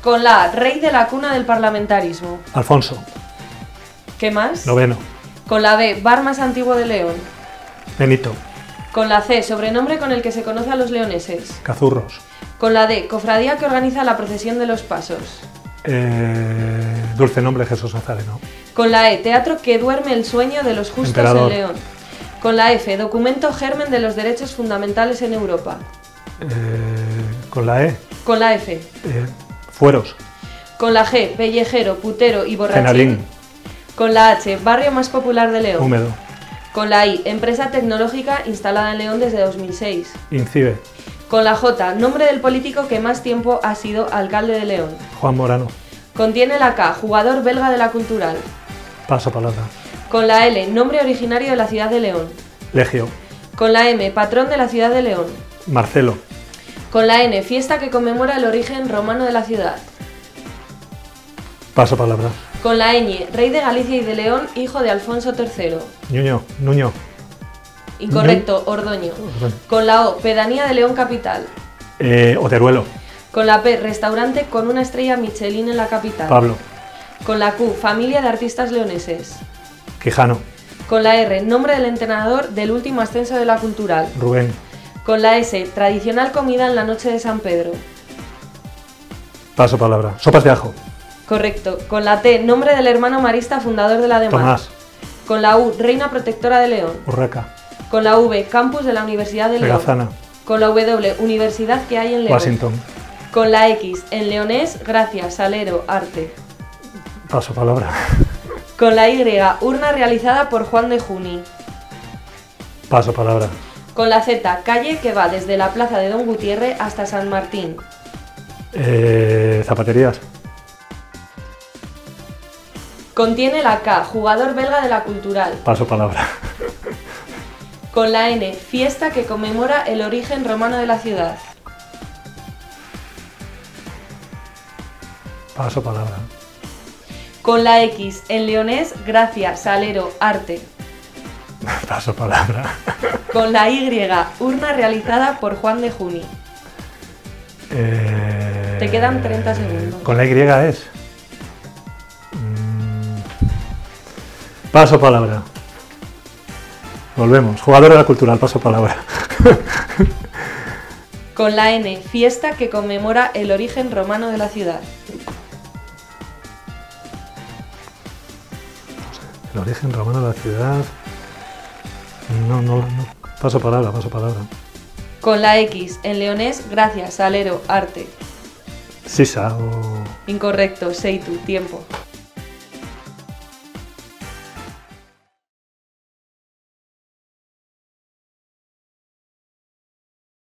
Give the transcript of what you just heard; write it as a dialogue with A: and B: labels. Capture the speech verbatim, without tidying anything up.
A: Con la A, rey de la cuna del parlamentarismo.
B: Alfonso.
A: ¿Qué más?
B: Noveno.
A: Con la B, bar más antiguo de León.
B: Benito.
A: Con la C, sobrenombre con el que se conoce a los leoneses.
B: Cazurros.
A: Con la D, cofradía que organiza la procesión de los pasos.
B: Eh, dulce nombre Jesús Nazareno.
A: Con la E, teatro que duerme el sueño de los justos
B: Emperador.
A: en León. Con la F, documento germen de los derechos fundamentales en Europa.
B: Eh, con la E.
A: Con la F.
B: Eh, fueros.
A: Con la G, pellejero, putero y borrachín.
B: Genalín.
A: Con la H, barrio más popular de León.
B: Húmedo.
A: Con la I, empresa tecnológica instalada en León desde dos mil seis.
B: Incibe.
A: Con la J, nombre del político que más tiempo ha sido alcalde de León.
B: Juan Morano.
A: Contiene la K, jugador belga de la Cultural.
B: Paso palabra.
A: Con la L, nombre originario de la ciudad de León.
B: Legio.
A: Con la M, patrón de la ciudad de León.
B: Marcelo.
A: Con la N, fiesta que conmemora el origen romano de la ciudad.
B: Paso palabra.
A: Con la ñ, rey de Galicia y de León, hijo de Alfonso tercero.
B: Ñuño. Nuño.
A: Incorrecto, Ordoño. Con la O, pedanía de León capital.
B: Eh, Oteruelo.
A: Con la P, restaurante con una estrella Michelin en la capital.
B: Pablo.
A: Con la Q, familia de artistas leoneses.
B: Quijano.
A: Con la R, nombre del entrenador del último ascenso de la Cultural.
B: Rubén.
A: Con la S, tradicional comida en la noche de San Pedro.
B: Paso palabra. Sopas de ajo.
A: Correcto. Con la T, nombre del hermano marista fundador de la D E M A R.
B: Tomás.
A: Con la U, reina protectora de León.
B: Urraca.
A: Con la V, campus de la Universidad de León.
B: Regazana.
A: Con la W, universidad que hay en León.
B: Washington.
A: Con la X, en leonés, gracia, salero, arte.
B: Paso palabra.
A: Con la Y, urna realizada por Juan de Juni.
B: Paso palabra.
A: Con la Z, calle que va desde la plaza de Don Gutiérrez hasta San Martín.
B: Eh, zapaterías.
A: Contiene la K, jugador belga de la Cultural.
B: Paso palabra.
A: Con la N, fiesta que conmemora el origen romano de la ciudad.
B: Paso palabra.
A: Con la X, en leonés, gracia, salero, arte.
B: Paso palabra.
A: Con la Y, urna realizada por Juan de Juni.
B: Eh,
A: Te quedan treinta segundos.
B: Con la Y es. Mm, Paso palabra. Volvemos. Jugador de la Cultural, paso palabra.
A: Con la N, fiesta que conmemora el origen romano de la ciudad.
B: El origen romano de la ciudad. No, no, no. Paso palabra, paso palabra.
A: Con la X, en leonés, gracia, salero, arte.
B: Sisa o.
A: Incorrecto, Seitu, tiempo.